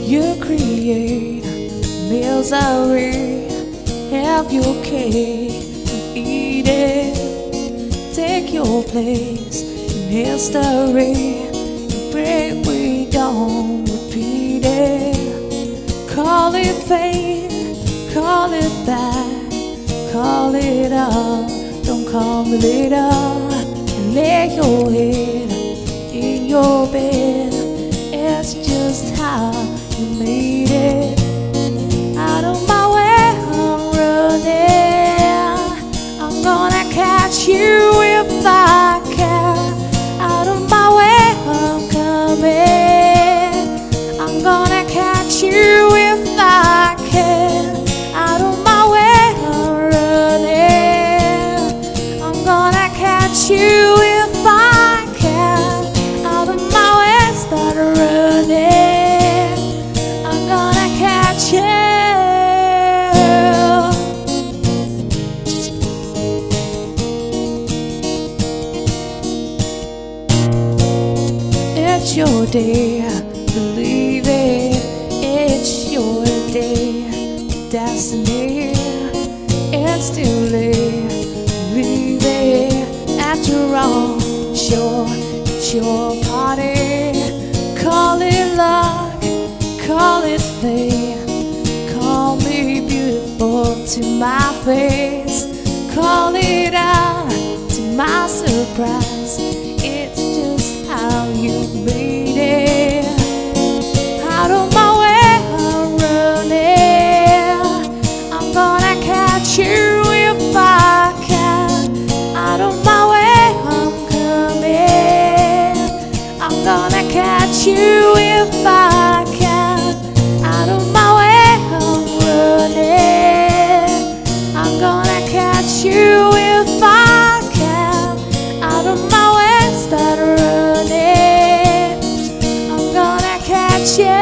You create misery, have your cake and eat it. Take your place in history and pray we don't repeat it. Call it fate, call it back, call it up, don't call it up. And lay your head in your bed, it's just how you made it. Out of my way, I'm running, I'm gonna catch you if I can. Out of my way, I'm coming, I'm gonna catch you if I can. Out of my way, I'm running, I'm gonna catch you if I can. Out of my way, start running, I'm gonna catch you. It's your day, believe it. It's your day, destiny. It's too late, believe it. After all, sure, it's your party. Call it luck, call it fate. Call me beautiful to my face. Call it out to my surprise. It's just how you made it. Out of my way, I'm running, I'm gonna catch you if I can. Out of my way, I'm coming, I'm gonna catch you if I can. Out of my way, I'm running, I'm gonna catch you if I can. Out of my way, start running, I'm gonna catch you.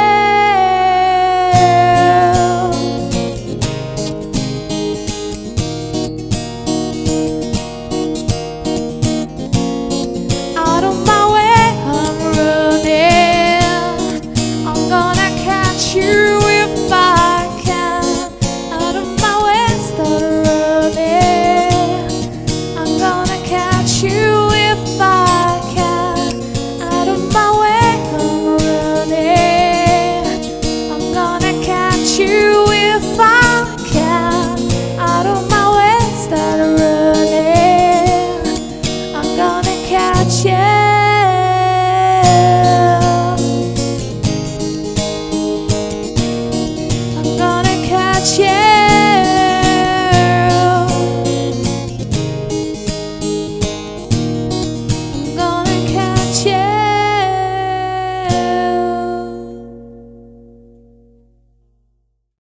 Out of my way, I'm running, I'm gonna catch you if I can. Out of my way, start running, I'm gonna catch you if I can. Out of my way, I'm running, I'm gonna catch you if I can. Out of my way, start running, I'm gonna catch you. I'm gonna catch you.